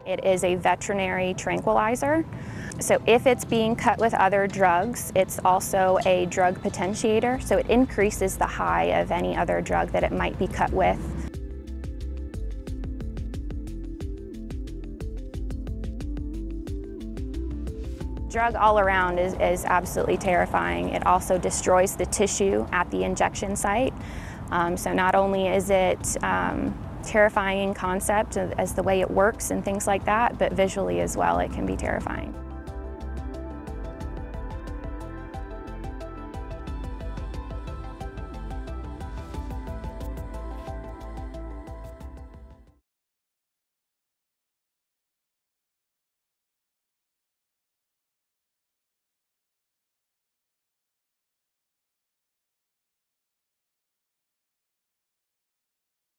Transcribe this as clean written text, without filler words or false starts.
It is a veterinary tranquilizer. So if it's being cut with other drugs, it's also a drug potentiator, so it increases the high of any other drug that it might be cut with. Drug all around is absolutely terrifying. It also destroys the tissue at the injection site. So not only is it terrifying concept as the way it works and things like that, but visually as well, it can be terrifying.